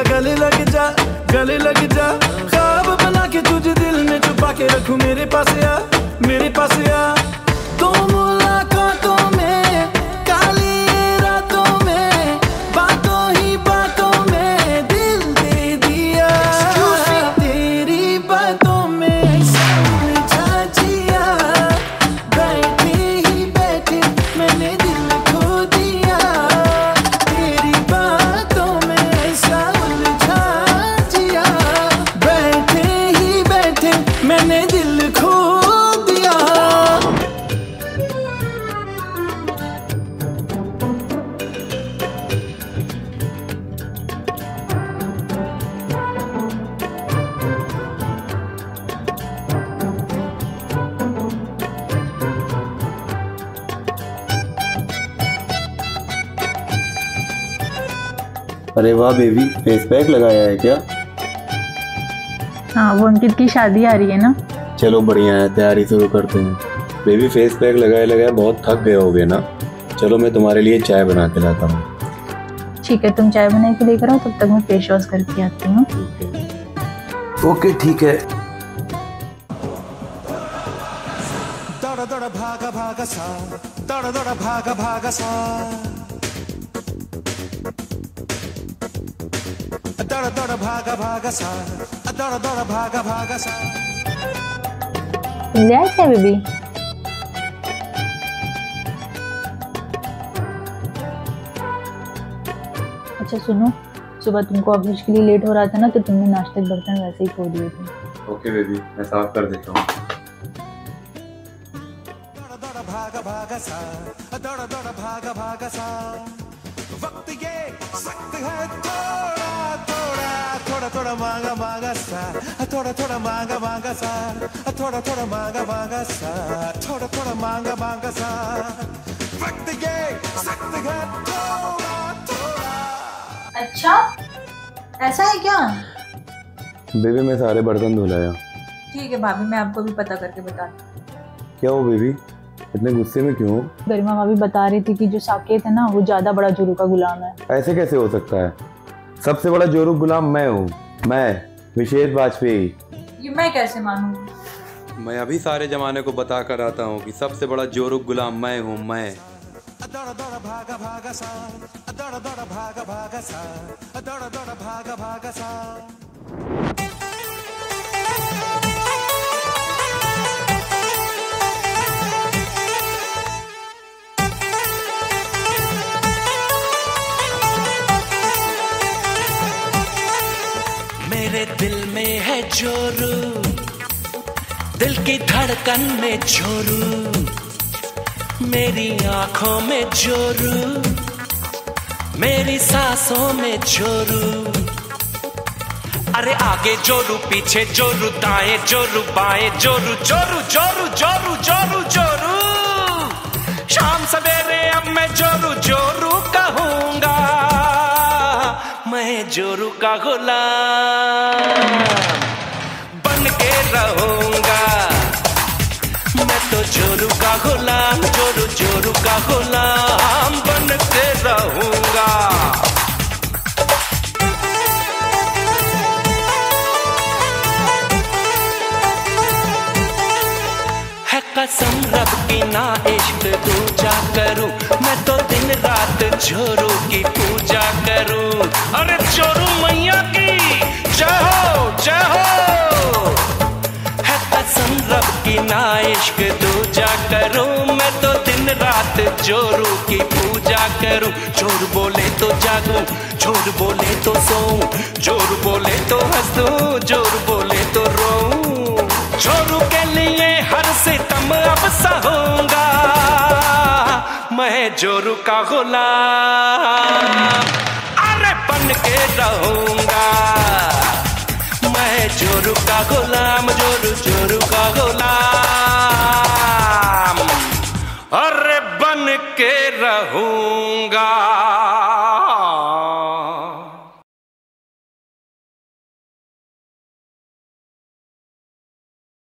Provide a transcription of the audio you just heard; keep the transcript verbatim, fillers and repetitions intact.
जा गले लग जा, गले लग जा। ख्वाब बना के तुझे दिल में छुपा के रखूं, मेरे पास आ, मेरे पास आ। तो मुलाकातों में, काली रातों में, बातों ही बातों में दिल दे दिया। तेरी बातों में ऐसा उलझा जिया, बैठे ही बैठे मैंने दिल खो दिया। तेरी बातों में ऐसा उलझा जिया, बैठे ही बैठे मैंने दिल खो दिया। अरे वाह बेबी, फेस पैक लगाया है क्या? हाँ, वो अंकित की शादी आ रही है ना। चलो बढ़िया है, तैयारी शुरू करते हैं। बेबी फेस पैक लगाए लगाए बहुत थक गए होगे ना। चलो मैं तुम्हारे लिए चाय बना के लाता हूँ। ठीक है, तुम चाय बना के लेकर आओ, तब तक मैं फेस वॉश करके आती हूँ। ओके ठीक है। दौड़ा दौड़ा भागा भागा सा, दौड़ा दौड़ा भागा भागा सा, दौड़ा दौड़ा भागा भागा सा, दौड़ा दौड़ा भागा भागा सा। ले आए क्या बेबी? अच्छा सुनो, सुबह तुमको ऑफिस के लिए लेट हो रहा था ना, तो तुमने नाश्ते के बर्तन वैसे ही खो दिए थे। ओके बेबी, मैं साफ कर देता हूँ। दौड़ा दौड़ा भागा भागा सा, दौड़ा दौड़ा भागा भागा सा। वक्त ये सख्त है, थोड़ा थोड़ा थोड़ा थोड़ा मांगा मांगा सा, थोड़ा थोड़ा मांगा मांगा सा, थोड़ा थोड़ा मांगा मांगा सा, थोड़ा थोड़ा मांगा मांगा सा। वक्त ये सख्त है, थोड़ा थोड़ा। अच्छा ऐसा है क्या? बेबी मैं सारे बर्तन धो लाया। ठीक है भाभी, मैं आपको भी पता करके बताती हूँ। क्या हो बेबी, इतने गुस्से में क्यों? गरिमा भाभी बता रही थी कि जो साकेत है ना, वो ज्यादा बड़ा जोरू का गुलाम है। ऐसे कैसे हो सकता है? सबसे बड़ा जोरू गुलाम मैं हूँ, मैं विशेष वाजपेयी। ये मैं कैसे मानूं? मैं अभी सारे जमाने को बता कर आता हूँ कि सबसे बड़ा जोरू गुलाम मैं हूँ, मैं। दौड़ा दौड़ा भागा भागा सा, दौड़ा दौड़ा भागा भागा सा, दौड़ा दौड़ा भागा भागा सा। मेरे दिल में है जोरू, दिल की धड़कन में जोरू, मेरी आंखों में जोरू, मेरी सांसों में जोरू। अरे आगे जोरू, पीछे जोरू, दाएं जोरू, बाएं जोरू, जोरू जोरू जोरू जोरू जोरू। शाम सवेरे अब मैं जोरू जोरू कहूंगा, मैं जोरू का गुलाम बन के रहूंगा। मैं तो जोरू का गुलाम, जोरू जोरू का गुलाम बन के रहूंगा। है कसम रब की ना इश्क दूजा करूं, मैं तो दिन रात जोरू की पूजा करूं। अरे जोरू मैया की जय हो, जय हो। है कसम रब की ना इश्क दूजा करूं, मैं तो दिन रात जोरू की पूजा करूं। जोर बोले तो जागूं, जोर बोले तो सोऊं, जोर बोले तो हंसूं, जोर बोले तो रोऊं। जोरू के लिए हर सितम अब सहूंगा, मैं जोरू का गुलाम अरे बन के रहूंगा। मैं जोरू का गुलाम, जोरू जोरू का गुलाम।